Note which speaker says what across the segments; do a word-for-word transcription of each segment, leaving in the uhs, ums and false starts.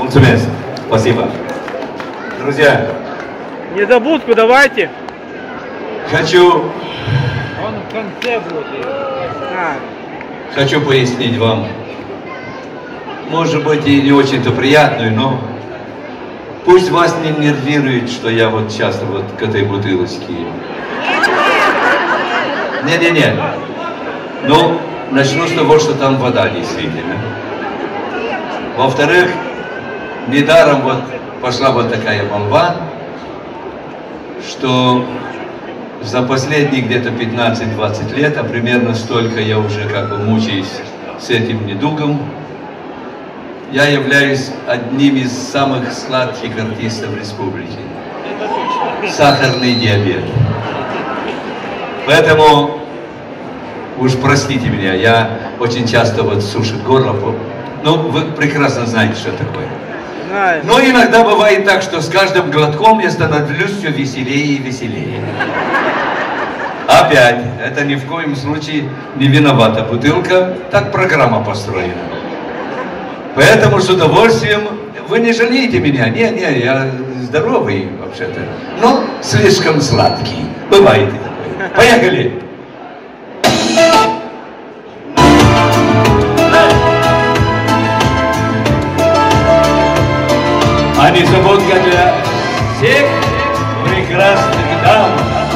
Speaker 1: Мультимес. Спасибо. Друзья.
Speaker 2: Незабудку давайте.
Speaker 1: Хочу...
Speaker 2: Он в конце будет. А.
Speaker 1: Хочу пояснить вам, может быть, и не очень-то приятную, но пусть вас не нервирует, что я вот часто вот к этой бутылочке. Не-не-не. Ну, начну с того, что там вода действительно. Во-вторых, недаром вот пошла вот такая молва, что за последние где-то пятнадцать-двадцать лет, а примерно столько я уже как бы мучаюсь с этим недугом, я являюсь одним из самых сладких артистов республики. Сахарный диабет. Поэтому уж простите меня, я очень часто вот сушит горло. Ну, вы прекрасно знаете, что такое. Но иногда бывает так, что с каждым глотком я становлюсь все веселее и веселее. Опять, это ни в коем случае не виновата бутылка, так программа построена. Поэтому с удовольствием, вы не жалеете меня, не, не, я здоровый вообще-то, но слишком сладкий. Бывает и такое. Поехали! А незабудка для всех прекрасных дам.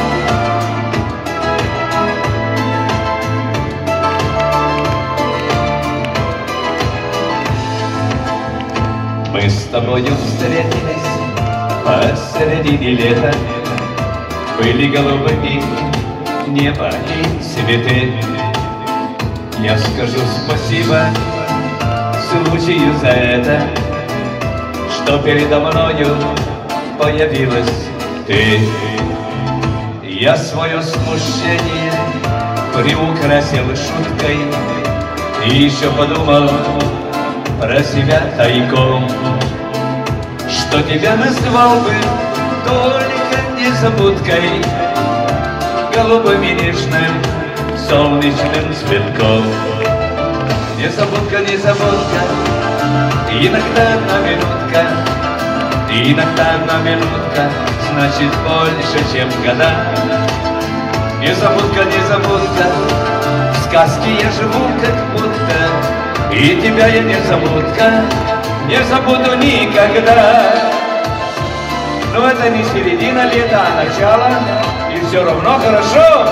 Speaker 1: Мы с тобою встретились посередине лета, были голубыми небо и цветы. Я скажу спасибо случаю за это, что передо мною появилась ты. Я свое смущение приукрасил шуткой и еще подумал про себя тайком, что тебя назвал бы только незабудкой, голубым и нежным солнечным цветком. Незабудка, незабудка, иногда одна минутка, иногда одна минутка значит больше, чем года. Незабудка, незабудка, в сказке я живу как будто, и тебя я незабудка не забуду никогда. Но это не середина лета, а начало, и все равно хорошо.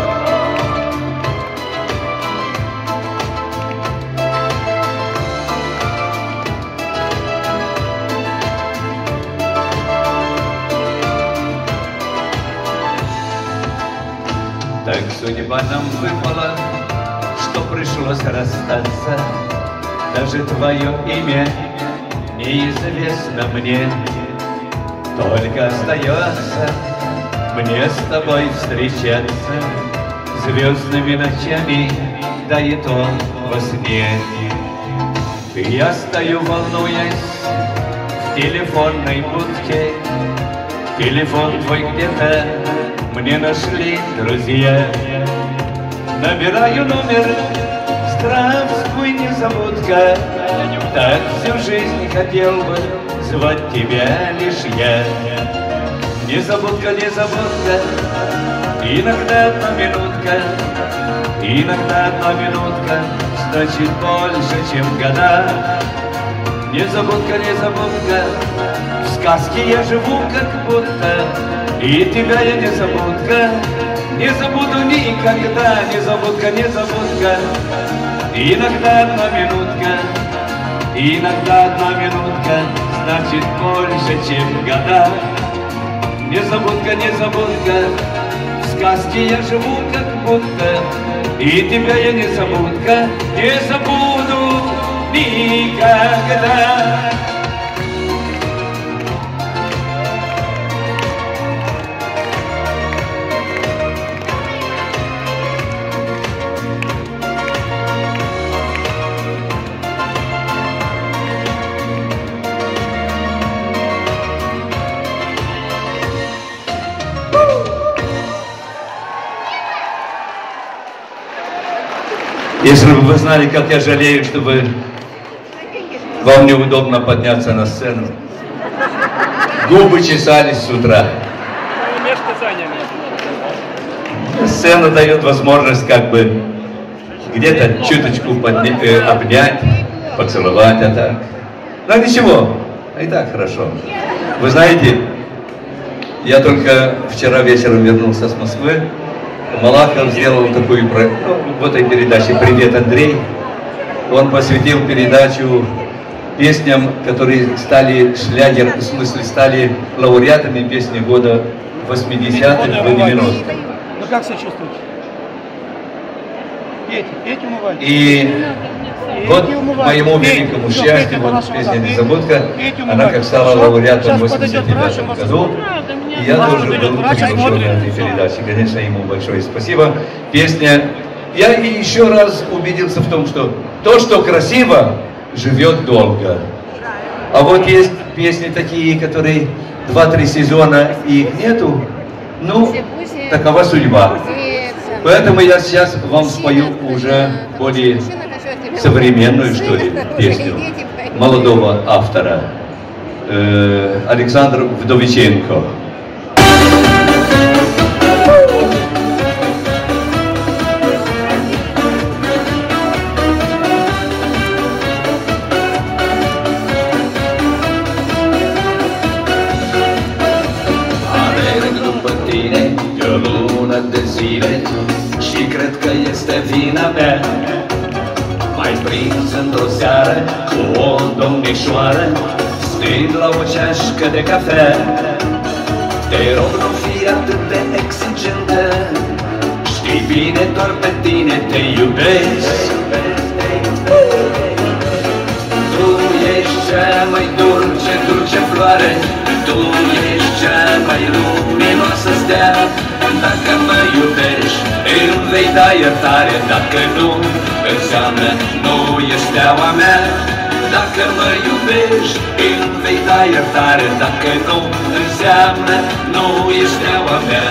Speaker 1: Так судьба нам выпала, что пришлось расстаться. Даже твое имя неизвестно мне. Только остается мне с тобой встречаться звездными ночами, да и то во сне. Я стою, волнуясь в телефонной будке. Телефон твой где-то мне нашли друзья. Набираю номер, здравствуй, незабудка. Так всю жизнь хотел бы звать тебя лишь я. Незабудка, незабудка, иногда одна минутка, иногда одна минутка значит больше, чем года. Незабудка, незабудка, в сказке я живу как будто, и тебя я незабудка не забуду никогда. Незабудка, незабудка, иногда одна минутка, иногда одна минутка значит больше, чем года. Незабудка, незабудка, в сказке я живу как будто, и тебя я незабудка не забуду никогда. Если бы вы знали, как я жалею, что вы Вам неудобно подняться на сцену. Губы чесались с утра. Сцена дает возможность как бы где-то чуточку подня... э, обнять, поцеловать, а так. Но ничего, и так хорошо. Вы знаете, я только вчера вечером вернулся с Москвы. Малахов сделал такую, ну, в этой передаче «Привет, Андрей». Он посвятил передачу песням, которые стали шлягер, в смысле стали лауреатами песни года восьмидесятых, девяностых.
Speaker 2: Ну как себя чувствуете? Петь, петь умывать.
Speaker 1: И вот к моему великому счастью, вот песня «Незабудка», она как стала лауреатом в восемьдесят девятом году. И я тоже был приглашен на этой передаче. Конечно, ему большое спасибо. Песня... Я и еще раз убедился в том, что то, что красиво, живет долго. А вот есть песни такие, которые два-три сезона и их нету. Ну, такова судьба. Поэтому я сейчас вам спою уже более современную, что ли, песню молодого автора э, Александра Вдовиченко.
Speaker 3: Și cred că este vina mea. M-ai prins într-o seară cu o domnișoară, stând la o ceașcă de cafea. Te rog, nu fi atât de exigentă, știi bine, doar pe tine te iubesc. Tu ești cea mai dulce, dulce floare, tu ești cea mai luminoasă stea. Dacă mă iubești, îmi vei da iertare. Dacă nu, înseamnă nu ești steaua mea. Dacă mă iubești, îmi vei da iertare. Dacă nu, înseamnă nu ești steaua mea.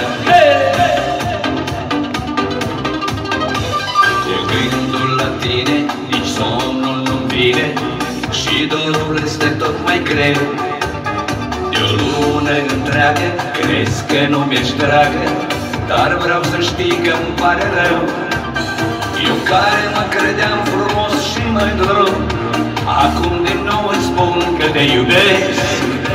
Speaker 3: Cu gândul la tine, nici somnul nu-mi vine și dorul este tot mai greu. De o lună întreagă crezi că nu mi-ești dragă, dar vreau să știi că-mi pare rău. Eu care mă credeam frumos și mai drău, acum din nou îți spun că te iubesc.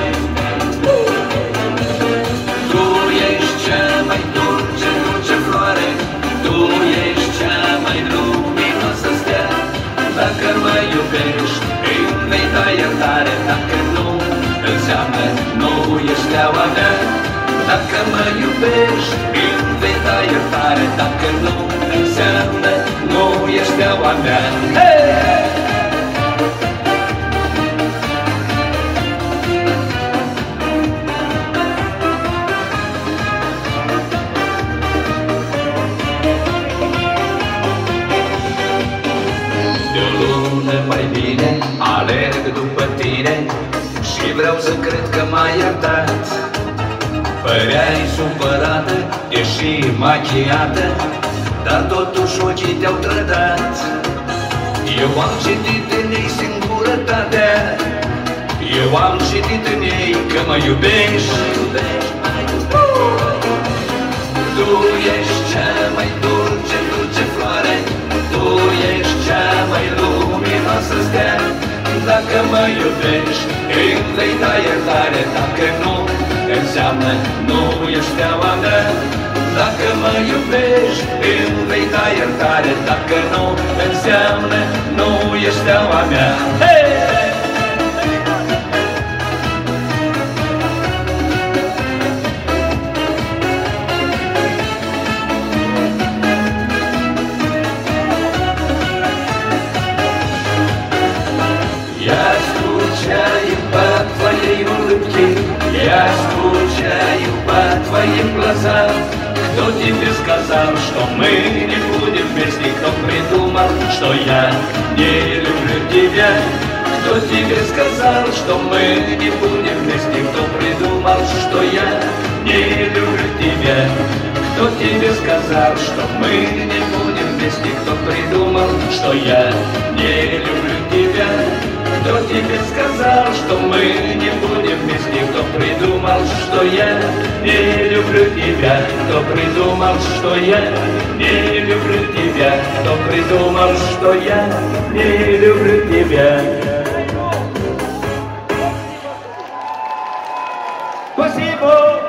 Speaker 3: Tu ești cea mai dulce, dulce floare, tu ești cea mai luminoasă stea. Dacă mă iubești, îmi vei da iertare. Dacă nu, înseamnă nu ești steaua mea. Dacă mă iubești, îmi vei da iertare. Dacă nu, înseamnă nu ești steaua mea. Hey! De o lună mai bine alerg după tine și vreau să cred că m-ai iertat. Păreai supărată, ești machiată, dar totuși ochii te-au trădat. Eu am citit în ei singurătatea, eu am citit în ei că mă iubești. Tu ești cea mai dulce, dulce floare, tu ești cea mai luminoasă stea. Dacă mă iubești, îmi vei da iertare. Dacă nu, înseamnă nu ești steaua mea. Dacă mă iubești, îmi vei da iertare. Dacă nu, înseamnă nu ești steaua mea. Hey! Я скучаю по твоей улыбке, я скучаю по твоим глазам. Кто тебе сказал, что мы не будем вместе? Кто придумал, что я не люблю тебя? Кто тебе сказал, что мы не будем вместе? Кто придумал, что я не люблю тебя? Кто тебе сказал, что мы не будем вместе? Кто придумал, что я не люблю тебя? Кто тебе сказал, что мы не будем вместе? Кто придумал, что я не люблю тебя? Кто придумал, что я не люблю тебя? Кто придумал, что я не люблю тебя? Спасибо!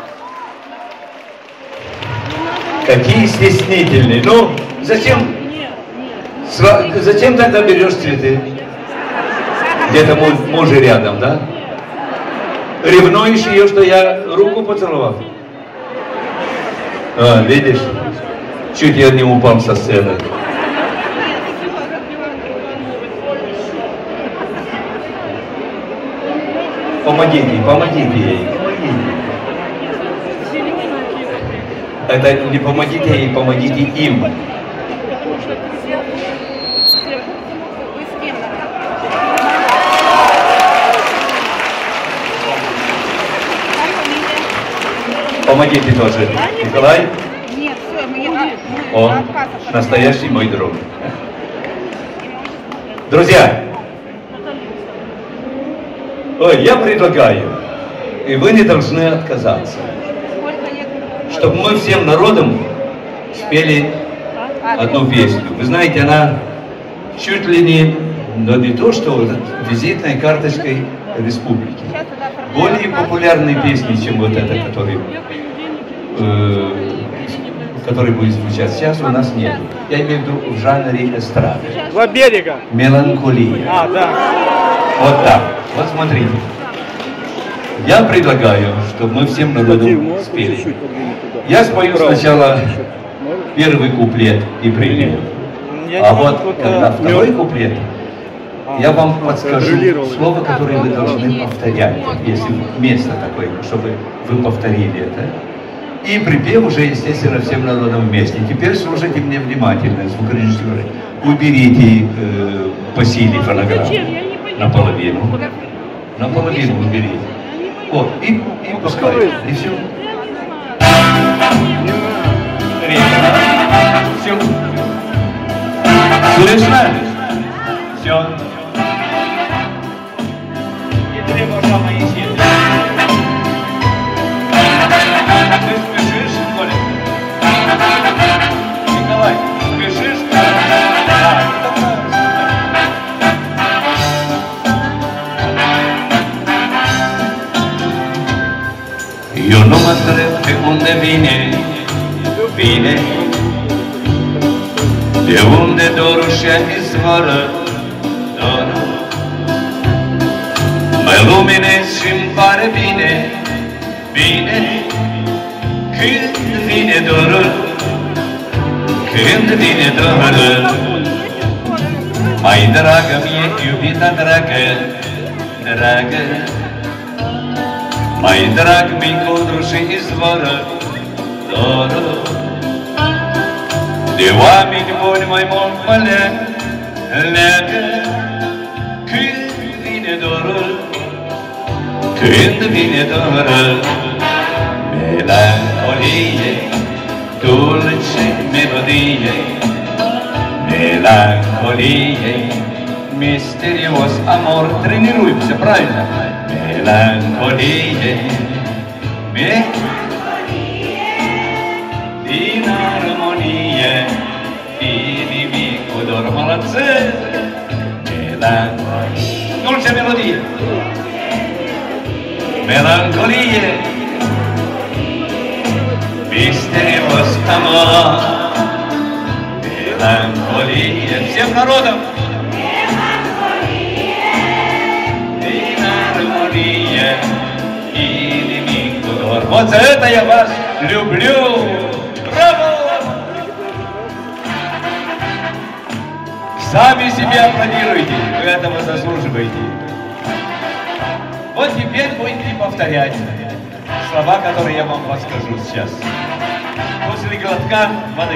Speaker 3: Какие стеснительные! Ну, зачем? Зачем тогда берешь цветы? Где-то муж, муж рядом, да? Ревнуешь ее, что я руку поцеловал? А, видишь? Чуть я не упал со сцены. Помогите, помогите ей, помогите. Это не помогите ей, помогите им. Помогите тоже. Николай?
Speaker 4: Нет, все, мы...
Speaker 3: Он настоящий мой друг. Друзья, ой, я предлагаю, и вы не должны отказаться, чтобы мы всем народом спели одну песню. Вы знаете, она чуть ли не, но не то, что вот визитной карточкой республики. Более популярные песни, чем вот эта, который, э, который будет звучать сейчас, у нас нет. Я имею в виду в жанре эстрады.
Speaker 2: Два берега.
Speaker 3: Меланхолия.
Speaker 2: А, да.
Speaker 3: Вот так. Вот смотрите. Я предлагаю, чтобы мы всем народом спели. Я спою сначала первый куплет и припев. А вот когда второй куплет, я вам подскажу слово, которое вы должны повторять, если место такое, чтобы вы повторили это. И припев уже, естественно, всем народом вместе. Теперь слушайте меня внимательно, звукорежиссеры. Уберите э, по силе фонограмму наполовину. Наполовину уберите. Вот, и, и пускай, и все. Все. Слышно? Все. И три божа мои силы. Ты спешишь, Коля? Николай, спешишь? Да, io non andrebbe onde vine, vine, de unde dorul și-a izvoră, dorul. Mă luminez și-mi pare bine, bine, când vine dorul, când vine dorul. Mai dragă mie, iubita dragă, dragă, mai drag mi-i codru și izvoră, dorul. De oameni buni mai mult mă leag, leagă, când vine dorul, când vine dorul. Melancolie, dulce melodie, melancolie, misterios amor. Тренируемся, правильно? Melancolie, melancolie, din armonie, inimicul dor, молодцы! Melancolie, dulce melodie, melancolie, misterios amor, melancolie, всем народом! Вот за это я вас люблю! Браво! Сами себе аплодируйте, вы этого заслуживаете. Вот теперь будете повторять слова, которые я вам подскажу сейчас. После глотка воды.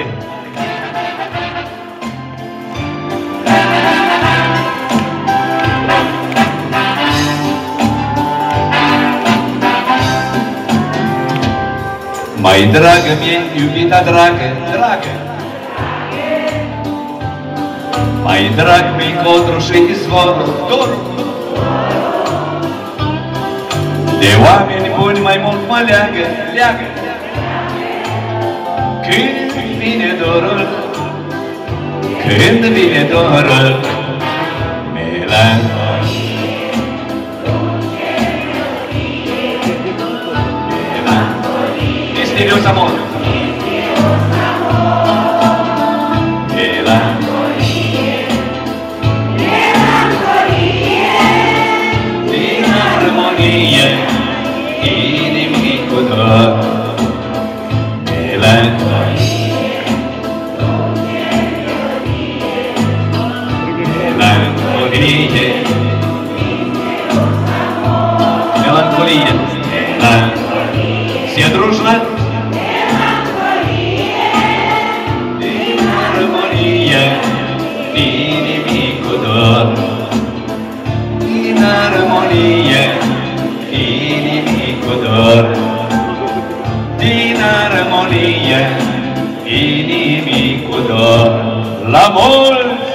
Speaker 3: Mai dragă mie, iubita dragă, dragă, mai drag mi-i codru și izvorul, dorul. De oameni buni mai mult mă leagă, leagă. Când vine dorul, când vine dorul, melancolie, melancolie, misterios amor, melancolie, melancolie, din armonie, inimicul dor, melancolie. Melancolie, melancolie, все дружно. Din armonie, inimicul dor. Din armonie, inimicul dor. Din armonie, inimicul dor. La mult!